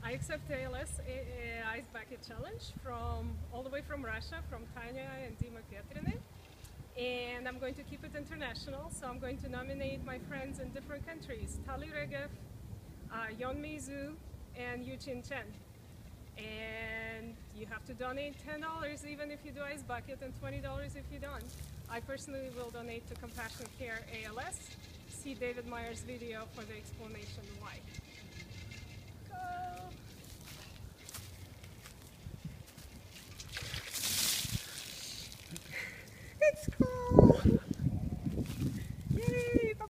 I accept ALS Ice Bucket Challenge from all the way from Russia, from Tanya and Dima Petrine. And I'm going to keep it international, so I'm going to nominate my friends in different countries: Tali Regev, Yon Meizu, and Yuchin Chen. And you have to donate $10 even if you do Ice Bucket, and $20 if you don't. I personally will donate to Compassionate Care ALS. See David Meyer's video for the explanation why.